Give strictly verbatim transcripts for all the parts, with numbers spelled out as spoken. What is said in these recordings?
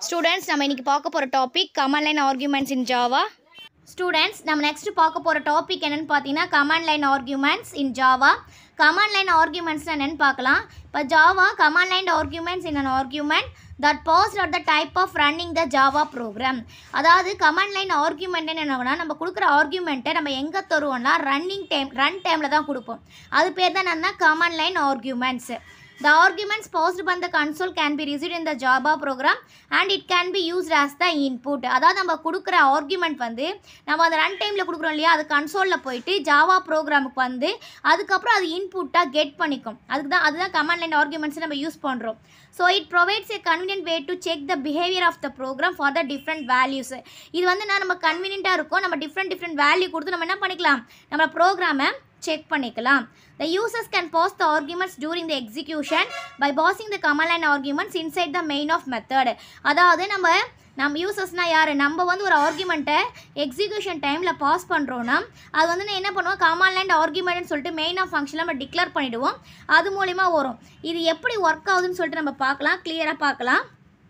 Students, நம்ம இன்னைக்கு பார்க்க போற topic command line arguments in Java. Students, நம்ம next பார்க்க போற டாபிக் என்னன்னு பார்த்தீங்கன்னா command line arguments in Java. Command line arguments என்னன்னு பார்க்கலாம். இப்போ Java command line arguments in an argument that passed at the type of running the Java program. அதாவது command line argument என்னன்னா நம்ம கொடுக்குற ஆர்குமெண்ட்டை நம்ம எங்கே தருவோம்னா ரன்னிங் டைம் ரன் டைமில் தான் கொடுப்போம். அது பேர் தான் என்னன்னா command line arguments. The arguments passed by the console can be received in the Java program and it can be used as the input. அதாவது நம்ம கொடுக்குற ஆர்குமெண்ட் வந்து நம்ம அந்த ரன் டைமில் கொடுக்குறோம் இல்லையா, அது கன்சோலில் போயிட்டு ஜாவா ப்ரோக்ராமுக்கு வந்து அதுக்கப்புறம் அது இன்புட்டாக கெட் பண்ணிக்கும். அதுக்கு தான் அதுதான் கமாண்ட் லைன் ஆர்குமெண்ட்ஸ் நம்ம யூஸ் பண்ணுறோம். So it provides a convenient way to check the behavior of the program for the different values. இது வந்து நான் நம்ம கன்வீனியண்ட்டாக இருக்கும், நம்ம டிஃப்ரெண்ட் டிஃப்ரெண்ட் வேல்யூ கொடுத்து நம்ம என்ன பண்ணிக்கலாம், நம்ம ப்ரோக்ராமை செக் பண்ணிக்கலாம். The users can pass the arguments during the execution by passing the command line arguments inside the main of method. அதாவது நம்ம நம்ம யூசர்ஸ்னால் யார், நம்ம வந்து ஒரு ஆர்குமெண்ட்டை எக்ஸிக்யூஷன் டைமில் பாஸ் பண்ணுறோன்னா அது வந்து நான் என்ன பண்ணுவோம், கமாண்ட் லைன் ஆர்குமெண்ட்னு சொல்லிட்டு மெயின் ஆஃப் ஃபங்க்ஷனில் நம்ம டிக்ளேர் பண்ணிவிடுவோம். அது மூலிமா வரும். இது எப்படி ஒர்க் ஆகுதுன்னு சொல்லிட்டு நம்ம பார்க்கலாம், கிளியராக பார்க்கலாம்.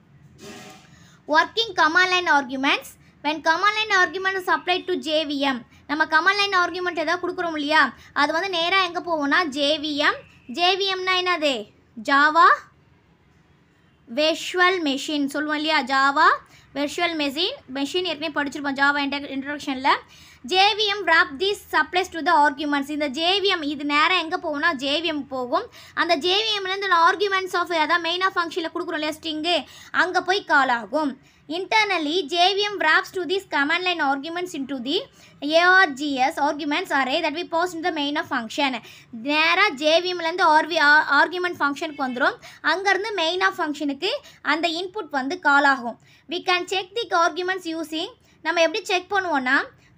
Working command line arguments when command line argument is applied to J V M. நம்ம command line argument எதாவது கொடுக்குறோம் இல்லையா, அது வந்து நேராக எங்கே போவோம்னா J V M. J V Mனா என்னது, ஜாவா virtual machine சொல்லுவோம் இல்லையா, ஜாவா virtual machine மெஷின் ஏற்கனவே படிச்சிருப்போம் ஜாவா இன்ட்ரடக்ஷனில். J V M wrap these supplies to the arguments. இந்த J V M இது நேராக எங்கே போகும்னா J V M போகும். அந்த J V Mலேருந்து ஆர்குமெண்ட்ஸ் ஆஃப் அதாவது மெயின் ஆஃப் ஃபங்க்ஷனில் கொடுக்குறோம் இல்லையா ஸ்ட்ரிங்கு, அங்கே போய் கால் ஆகும். Internally, J V M wraps to these command line arguments into the args arguments array that we pass into the main of function. நேராக J V Mலேருந்து ஆர்வி ஆர்குமெண்ட் ஃபங்க்ஷனுக்கு வந்துடும். அங்கேருந்து மெயின் ஆஃப் ஃபங்க்ஷனுக்கு அந்த இன்புட் வந்து கால் ஆகும். We can check the arguments using, நம்ம எப்படி செக் பண்ணுவோன்னா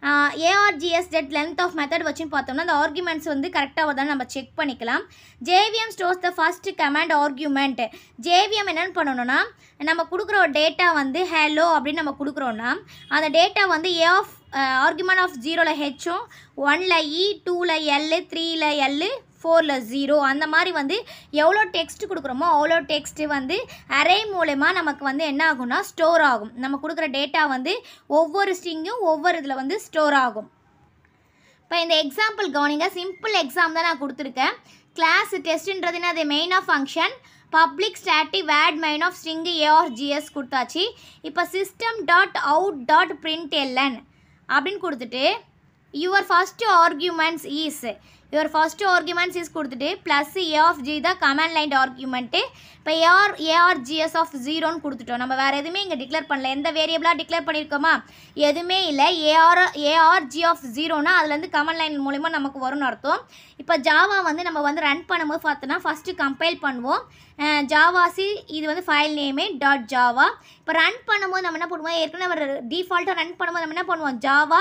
args that length of method வச்சுன்னு பார்த்தோம்னா அந்த ஆர்குமெண்ட்ஸ் வந்து கரெக்டாக வருதான்னு நம்ம செக் பண்ணிக்கலாம். J V M stores the first command argument. J V M என்னென்னு பண்ணணும்னா நம்ம கொடுக்குற ஒரு டேட்டா வந்து ஹலோ அப்படின்னு நம்ம கொடுக்குறோன்னா அந்த டேட்டா வந்து ஏ ஆஃப் ஆர்குமெண்ட் ஆஃப் ஜீரோவில் ஹெச்சும் ஒனில் இ டூவில் எல்லு த்ரீயில் எல்லு ஃபோரில் ஜீரோ அந்த மாதிரி வந்து எவ்வளோ டெக்ஸ்ட் கொடுக்குறோமோ அவ்வளோ டெக்ஸ்ட்டு வந்து அரே மூலமா நமக்கு வந்து என்ன ஆகும்னா ஸ்டோர் ஆகும். நம்ம கொடுக்குற டேட்டா வந்து ஒவ்வொரு ஸ்ட்ரிங்கும் ஒவ்வொரு இதில் வந்து ஸ்டோர் ஆகும். இப்போ இந்த எக்ஸாம்பிள் கவனிங்க, சிம்பிள் எக்ஸாம் தான் நான் கொடுத்துருக்கேன். கிளாஸ் டெஸ்ட்டுன்றதுன்னா அது main of function public static void main of string ARGS கொடுத்தாச்சு. இப்போ system dot out dot print LN அப்படின்னு கொடுத்துட்டு your first arguments is your first arguments is கொடுத்துட்டு ப்ளஸ் ஏ ஆஃப் ஜி தான் கமாண்ட் லைன் ஆர்குமெண்ட்டு. இப்போ AR ARGS of ஜீரோன்னு கொடுத்துட்டோம். நம்ம வேறு எதுவுமே இங்கே டிக்ளேர் பண்ணல, எந்த வேரியபிளாக டிக்ளேர் பண்ணியிருக்கோமா, எதுவுமே இல்லை. ஏஆர் ஏஆர்ஜி ஆஃப் ஜீரோனா அதுலேருந்து கமாண்ட் லைன் மூலிமா நமக்கு வரும்னு அர்த்தம். இப்போ ஜாவா வந்து நம்ம வந்து ரன் பண்ணும்போது பார்த்தோன்னா ஃபஸ்ட்டு கம்பைல் பண்ணுவோம். ஜாவாசி இது வந்து ஃபைல் நேமே டாட் ஜாவா. இப்போ ரன் பண்ணும்போது நம்ம என்ன பண்ணுவோம், ஏற்கனவே ஒரு டிஃபால்ட்டாக ரன் பண்ணும்போது நம்ம என்ன பண்ணுவோம், ஜாவா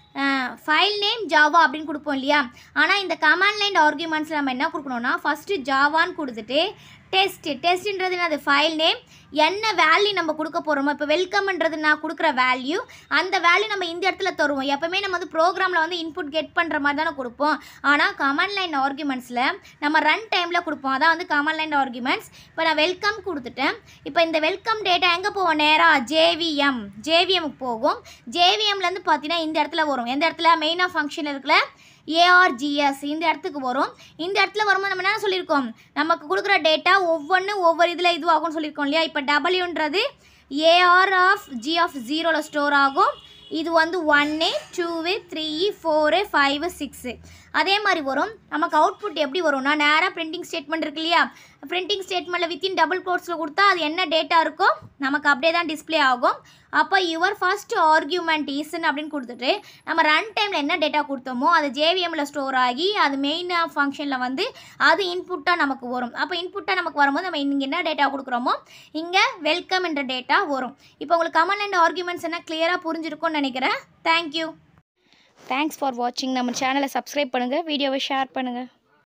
ஃபைல் நேம் ஜாவா அப்படின்னு கொடுப்போம் இல்லையா. ஆனால் இந்த கமாண்ட் லைன் ஆர்குமெண்ட்ஸில் நம்ம என்ன கொடுக்கணும்னா ஃபஸ்ட்டு ஜாவான்னு கொடுத்துட்டு டெஸ்ட் டெஸ்ட்ன்றது அது ஃபைல் நேம், என்ன வேல்யூ நம்ம கொடுக்க போகிறோமோ, இப்போ வெல்கம்ன்றது நான் கொடுக்குற வேல்யூ, அந்த வேல்யூ நம்ம இந்த இடத்துல தருவோம். எப்போவுமே நம்ம வந்து ப்ரோக்ராமில் வந்து இன்புட் கெட் பண்ணுற மாதிரி தானே கொடுப்போம். ஆனால் கமாண்ட் லைன் ஆர்குமெண்ட்ஸில் நம்ம ரன் டைமில் கொடுப்போம். அதான் வந்து கமாண்ட் லைன் ஆர்குமெண்ட்ஸ். இப்போ நான் வெல்கம் கொடுத்துட்டேன். இப்போ இந்த வெல்கம் டேட்டா எங்கே போவோம், நேராக ஜேவிஎம் ஜேவிஎம்க்கு போகும். ஜேவிஎம்லேருந்து பார்த்தீங்கன்னா இந்த இடத்துல வரும். எந்த இடத்துல, மெயின் ஆஃப் ஃபங்க்ஷன் இருக்குல்ல ஏஆர்ஜிஎஸ் இந்த இடத்துக்கு வரும். இந்த இடத்துல வரும்போது நம்ம என்ன சொல்லியிருக்கோம், நமக்கு கொடுக்குற டேட்டா ஒவ்வொன்று ஒவ்வொரு இதில் இதுவாகும்னு சொல்லியிருக்கோம் இல்லையா. இப்போ டபிள்யூன்றது ஏஆர் ஆஃப் ஜி ஆஃப் ஜீரோவில் ஸ்டோர் ஆகும். இது வந்து ஒன்று two three four five six அதே மாதிரி வரும். நமக்கு அவுட்புட் எப்படி வரும்னா நேராக பிரிண்டிங் ஸ்டேட்மெண்ட் இருக்கு இல்லையா, பிரிண்டிங் ஸ்டேட்மெண்ட்டில் வித்தின் டபுள் கோட்ஸில் கொடுத்தா அது என்ன டேட்டா இருக்கோ நமக்கு அப்படியே தான் டிஸ்பிளே ஆகும். அப்போ யுவர் ஃபஸ்ட் ஆர்குமெண்ட் ஈஸ்ன்னு அப்படின்னு கொடுத்துட்டு நம்ம ரன் டைமில் என்ன டேட்டா கொடுத்தோமோ அது ஜேவிஎம்மில் ஸ்டோர் ஆகி அது மெயின் ஃபங்க்ஷனில் வந்து அது இன்புட்டாக நமக்கு வரும். அப்போ இன்புட்டாக நமக்கு வரும்போது நம்ம இங்கே என்ன டேட்டா கொடுக்குறோமோ இங்கே வெல்கம் என்ற டேட்டா வரும். இப்போ உங்களுக்கு கமாண்ட் லைன் ஆர்குமெண்ட்ஸ் என்ன கிளியராக புரிஞ்சிருக்கும்னு நினைக்கிறேன். தேங்க்யூ. தேங்க்ஸ் ஃபார் வாட்சிங். நம்ம சேனலை சப்ஸ்கிரைப் பண்ணுங்கள், வீடியோவை ஷேர் பண்ணுங்கள்.